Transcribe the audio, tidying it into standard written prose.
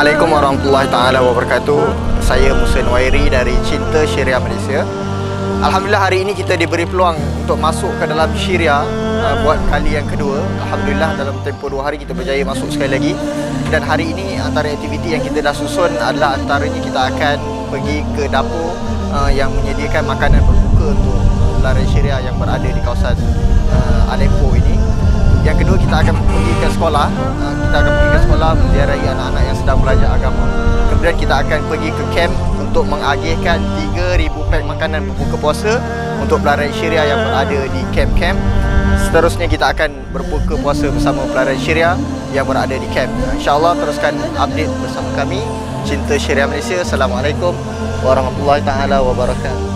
Assalamualaikum warahmatullahi taala wabarakatuh. Saya Musa Nuwairi dari Cinta Syariah Malaysia. Alhamdulillah hari ini kita diberi peluang untuk masuk ke dalam Syariah buat kali yang kedua. Alhamdulillah dalam tempoh 2 hari kita berjaya masuk sekali lagi. Dan hari ini antara aktiviti yang kita dah susun adalah antaranya kita akan pergi ke dapur yang menyediakan makanan berbuka untuk pelajar Syariah yang berada di kawasan Aleppo ini. Yang kedua, kita akan pergi ke sekolah. Kita akan pergi ke sekolah menziarahi anak-anak yang sedang belajar agama. Kemudian kita akan pergi ke kamp untuk mengagihkan 3,000 pack makanan berbuka puasa untuk pelajar Syariah yang berada di kamp-kamp. Seterusnya kita akan berbuka puasa bersama pelajar Syariah yang berada di kamp. InsyaAllah teruskan update bersama kami Cinta Syariah Malaysia. Assalamualaikum warahmatullahi taala wabarakatuh.